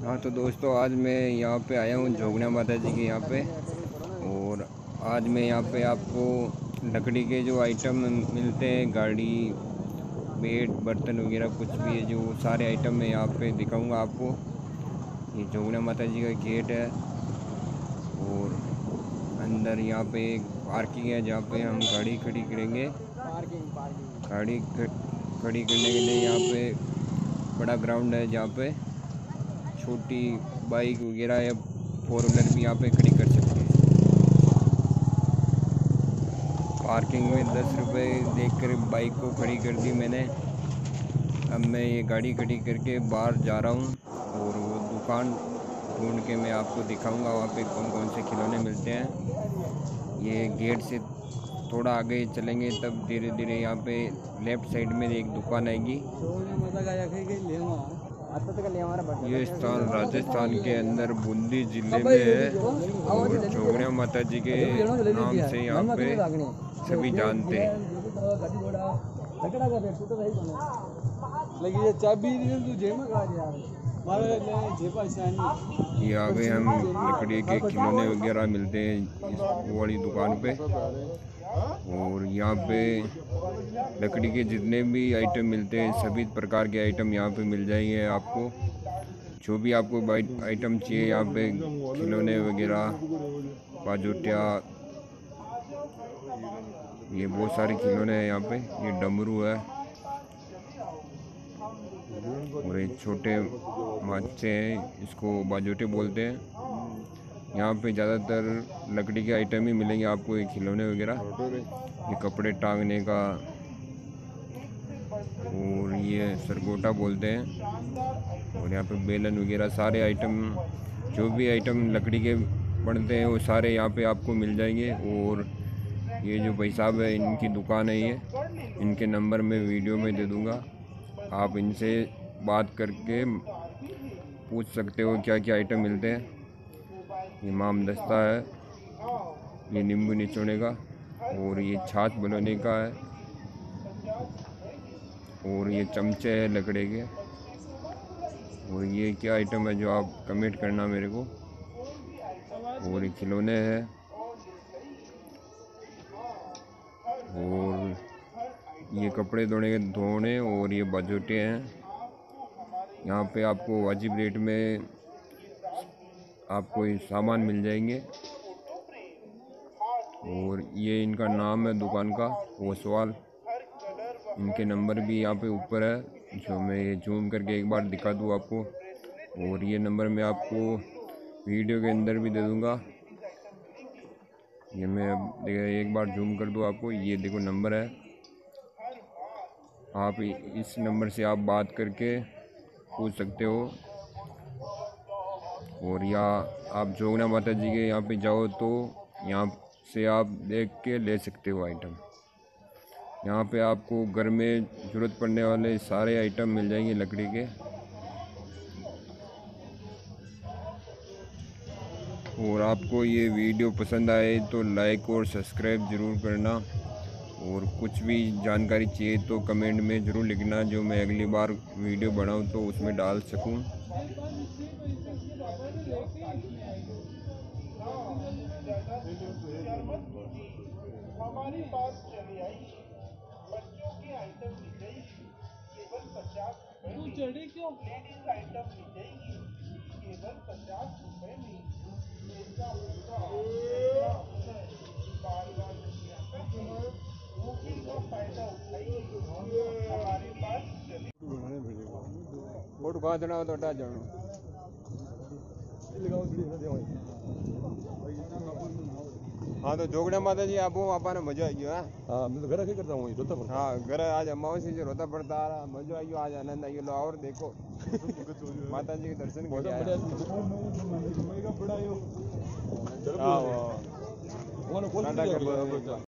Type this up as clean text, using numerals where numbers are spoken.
हाँ तो दोस्तों, आज मैं यहाँ पे आया हूँ जोगना माता जी के यहाँ पे। और आज मैं यहाँ पे आपको लकड़ी के जो आइटम मिलते हैं, गाड़ी, बेड, बर्तन वगैरह कुछ भी है, जो सारे आइटम मैं यहाँ पे दिखाऊंगा आपको। ये जोगना माता जी का गेट है और अंदर यहाँ पे एक पार्किंग है जहाँ पे हम गाड़ी खड़ी करेंगे। गाड़ी खड़ी करने के लिए यहाँ पे बड़ा ग्राउंड है जहाँ पे छोटी बाइक वगैरह या 4 व्हीलर भी यहाँ पे खड़ी कर सकते हैं। पार्किंग में 10 रुपये देकर बाइक को खड़ी कर दी मैंने। अब मैं ये गाड़ी खड़ी करके बाहर जा रहा हूँ और वो दुकान ढूंढ के मैं आपको दिखाऊंगा वहाँ पे कौन कौन से खिलौने मिलते हैं। ये गेट से थोड़ा आगे चलेंगे तब धीरे धीरे यहाँ पे लेफ़्ट साइड में एक दुकान आएगी। ये स्थान राजस्थान के अंदर बूंदी जिले में है और जोगना माता जी के नाम से यहाँ पे सभी जानते हैं। ये आगे हम लकड़ी के खिलौने वगैरह मिलते हैं इस वाली दुकान पे। और यहाँ पे लकड़ी के जितने भी आइटम मिलते हैं, सभी प्रकार के आइटम यहाँ पे मिल जाएंगे आपको। जो भी आपको आइटम चाहिए यहाँ पे, खिलौने वगैरह, बाजोटिया, ये बहुत सारे खिलौने हैं यहाँ पे। ये डमरू है और ये छोटे माचे हैं, इसको बाजोटे बोलते हैं। यहाँ पे ज़्यादातर लकड़ी के आइटम ही मिलेंगे आपको, ये खिलौने वगैरह, ये कपड़े टांगने का, और ये सरगोटा बोलते हैं। और यहाँ पे बेलन वगैरह सारे आइटम, जो भी आइटम लकड़ी के बनते हैं वो सारे यहाँ पे आपको मिल जाएंगे। और ये जो भाई साहब है, इनकी दुकान है ये, इनके नंबर मैं वीडियो में दे दूँगा, आप इनसे बात करके पूछ सकते हो क्या क्या आइटम मिलते हैं। ये माम दस्ता है, ये नींबू निचोड़ने का, और ये छाछ बनाने का है, और ये चमचे हैं लकड़े के। और ये क्या आइटम है जो आप कमेंट करना मेरे को। और ये खिलौने हैं, और ये कपड़े धोने और ये बाजोटे हैं। यहाँ पे आपको वाजिब रेट में आपको ये सामान मिल जाएंगे। और ये इनका नाम है दुकान का, ओसवाल। इनके नंबर भी यहाँ पे ऊपर है, जो मैं ये जूम करके एक बार दिखा दूँ आपको। और ये नंबर मैं आपको वीडियो के अंदर भी दे दूँगा। ये मैं अब एक बार जूम कर दूँ आपको, ये देखो नंबर है। आप इस नंबर से आप बात करके पूछ सकते हो। और या आप जोगना माता जी के यहाँ पे जाओ तो यहाँ से आप देख के ले सकते हो आइटम। यहाँ पे आपको घर में ज़रूरत पड़ने वाले सारे आइटम मिल जाएंगे लकड़ी के। और आपको ये वीडियो पसंद आए तो लाइक और सब्सक्राइब ज़रूर करना। और कुछ भी जानकारी चाहिए तो कमेंट में ज़रूर लिखना, जो मैं अगली बार वीडियो बनाऊं तो उसमें डाल सकूं। हमारे पास चले आइए, बच्चों के आइटम मिल जाएगी केवल 50 रुपए में। क्यों लेडीज आइटम मिल जाएगी केवल 50 रुपए में। इसका बार-बार बुकिंग का फायदा उठाइए। हमारे पास वोट बांधना तो हटा जाना। हाँ तो जोगना माता जी आप आपने मजा आई है। हाँ मैं तो घर आके करता हूँ, रोता पड़ता। हाँ घर आज अमावस्या से रोता पड़ता आ रहा, मजा आई, आज आनंद आई लो। और देखो माता जी के दर्शन करके आया।